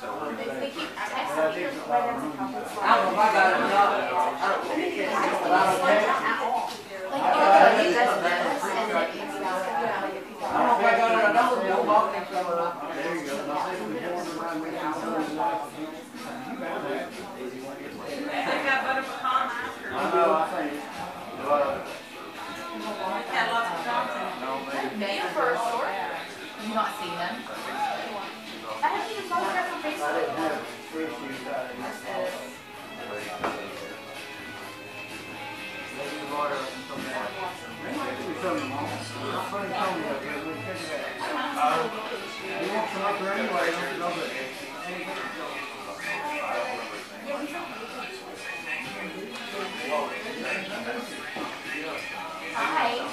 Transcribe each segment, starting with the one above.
They keep texting me right as a couple. I don't know if I got it or not. I don't think it is. But I don't care. Like, it does this, and then it's about, I don't know if I got it or not. The old dog thing's coming up. There you go. They got butter pecan ice cream. I know, I think. Got lots of content. May first, or you not see them? I haven't even followed her on Facebook. Hi.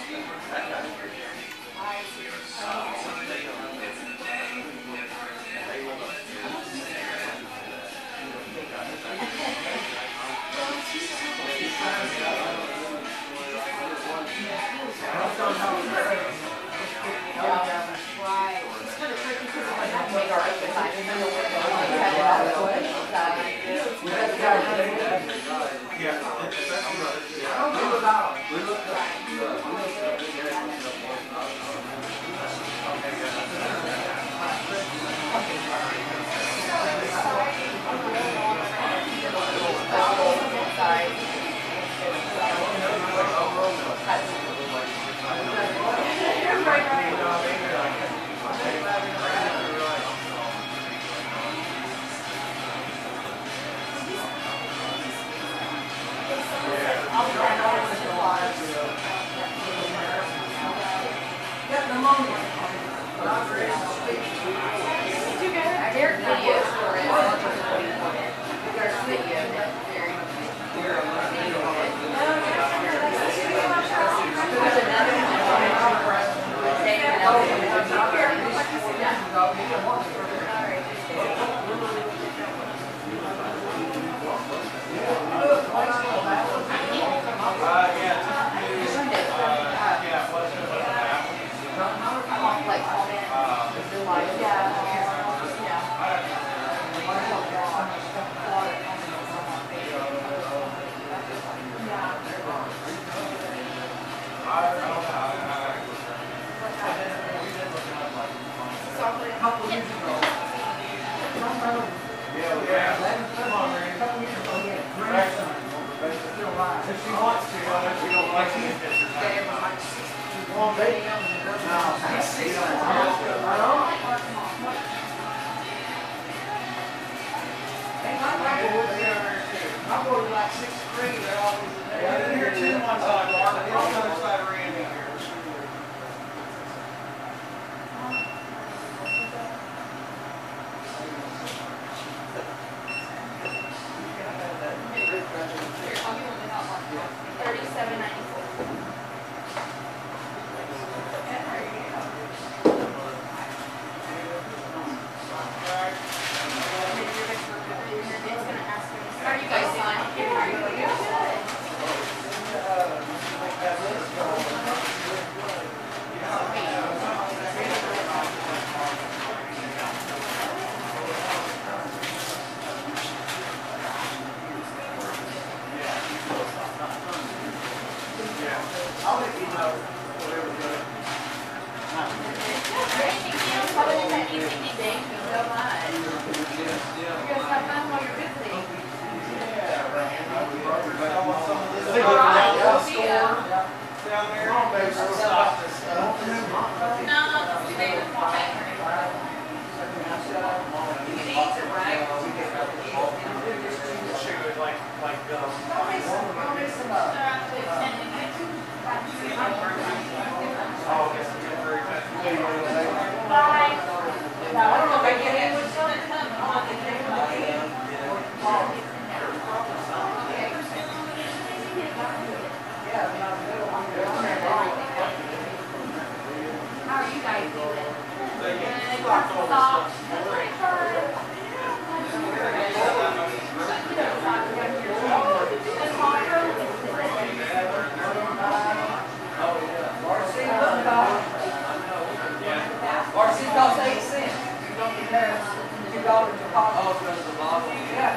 $2.08. $2 a pop. walking under the bottle. Yeah.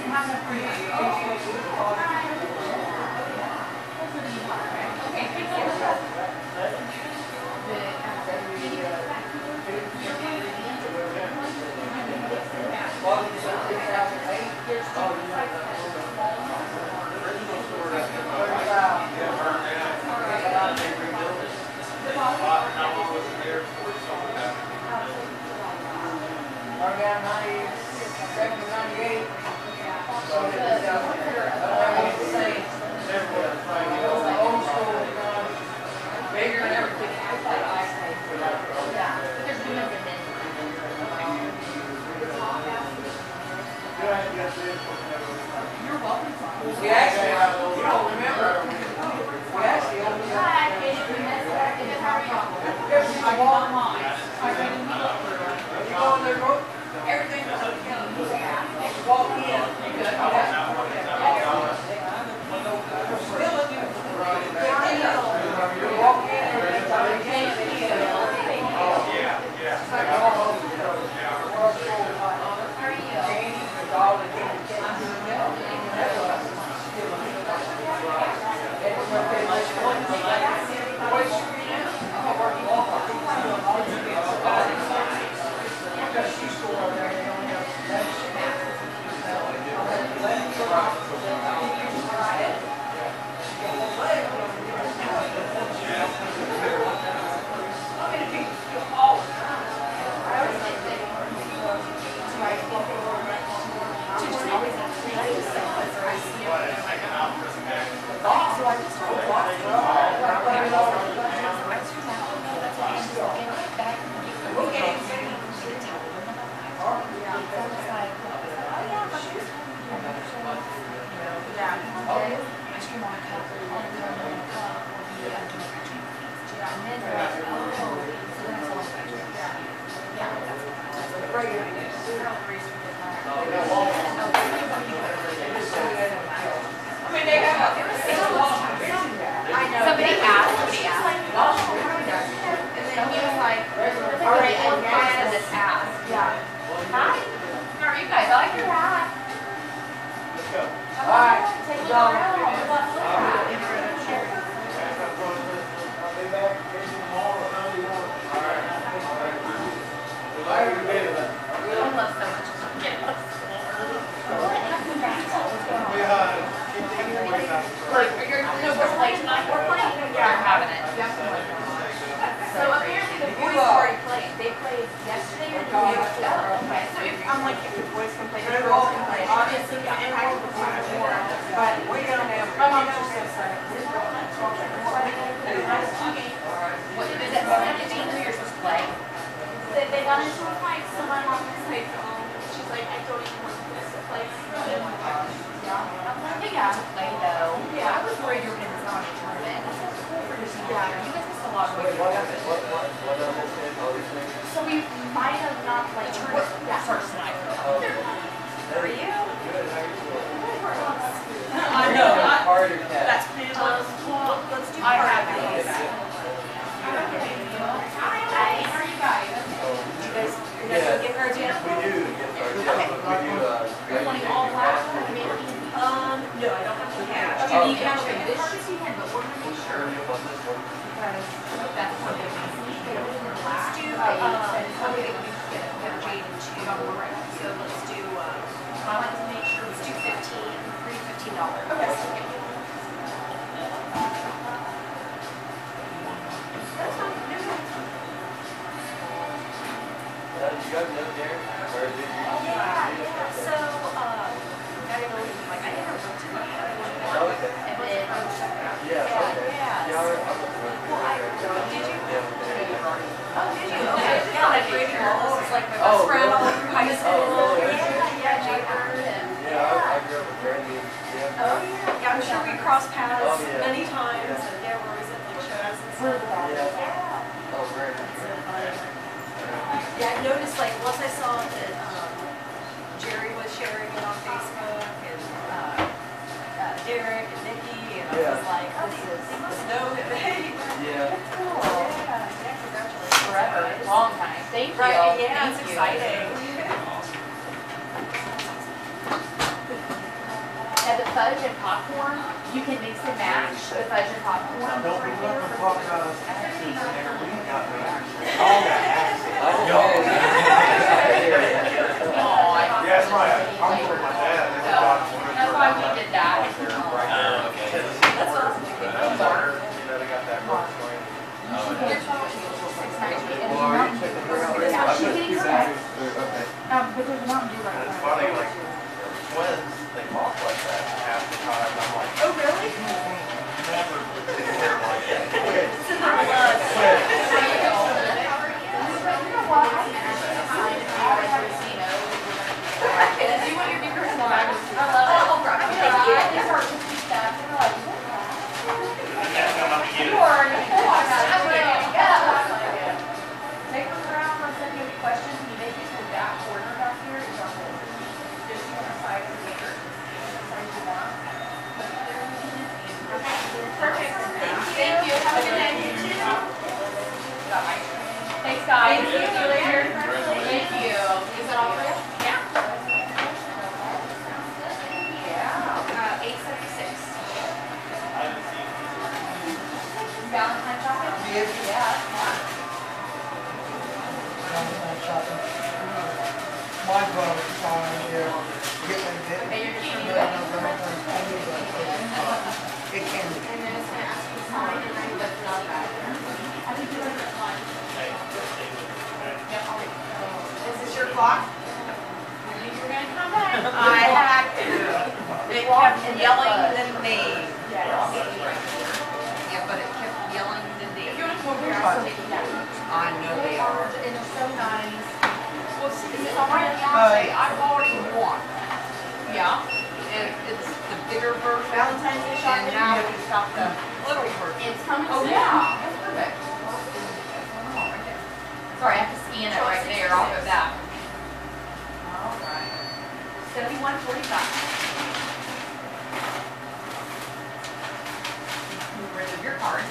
Around 97, 98. So old school, bigger and everything. You're welcome. We actually, you don't remember, we actually only Hi, you go on there, bro? Everything was okay. Walk in. You walk in every time you can't see it. Darrick and Nikki, and I was like, oh, they must know that they. Yeah. Cool. Yeah, congratulations. Forever. Long time. Thank you. Right, yeah, Thank it's you. exciting. fudge and popcorn, you can mix and match the fudge and popcorn. Don't be looking to talk about us accents and everything. Got me. Yeah, that's right. I'm with my dad. That's why we did that. That's awesome. They got that work for you. But there's Mountain Dew right It's there. funny, like, twins, they talk like that half the time. I'm like, Oh, really? never hear like that. It's in their blood. You know what? I actually decided to go to a casino. Do you want your bigger slime? I love it. Oh, right. They start to see stuff. They're like, you are an take them around and send you any questions. You make it to that corner back here. It's our whole. Just you want to side of the meter. Side you want. Perfect. Thank you. Have a good day. You too. Thanks, guys. See you later. Thank you. Is that all for you? Yeah. Yeah. 876. Valentine's shopping? Yeah. My brother's on here. And you're keeping it. It can be. And then it's gonna ask you to sign and then that's not bad. I think you like that one. Yep, I'll wait. Is this your clock? You think you're gonna come back? I had to. It kept yelling the name. Yes. Yeah, but it kept yelling the name. If you want to come over here, I'll take you down. I know they are. And they're so nice. Well, see, my fiance, I've already won. Yeah. It's the bigger version. Valentine's Day shopping. And now he's got the little version. It's coming Oh, soon. yeah. That's perfect. Sorry, I have to scan it right there off of that. All right. 7145. Rid of your card.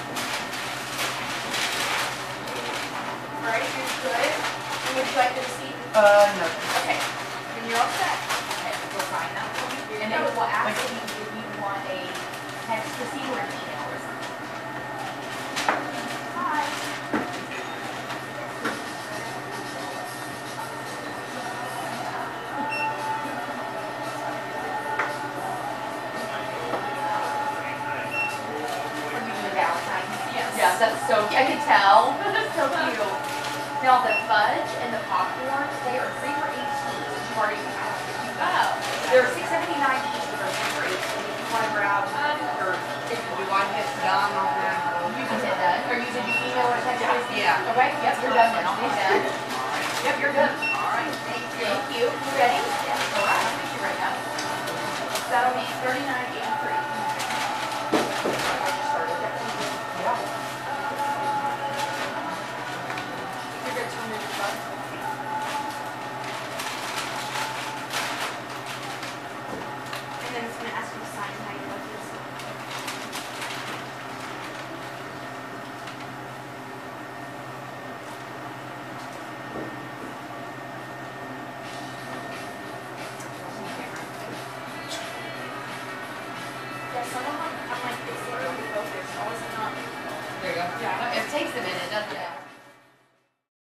All right, you're good. And would you like the receipt? No. Okay. Then you're all set. Okay, we'll sign that for you. And then we'll ask you if you want a text receipt or an email or something. Hi. Are you doing Valentine's? Yes. Yes, that's so cute. I can tell. That's so cute. Now the fudge and the popcorn, they are 3 for 18. You've already oh. They're $6.79 each, but they're 3 for 18. If you want to grab or if Do I hit done on that? you can hit done. Or did you email or text receipt? Yeah. Okay, yep, you're done then. I'll hit done. Yep, you're good. All right, thank you. Thank you. You ready? Yes. All right, I'll fix you right now. That'll be $39.83. Yeah. You're good. 2 minutes left. And then it's going to ask you to sign how you love this. Yeah, some of them, I'm like, it's literally focused. All is not. There you go. Yeah, it takes a minute, doesn't it?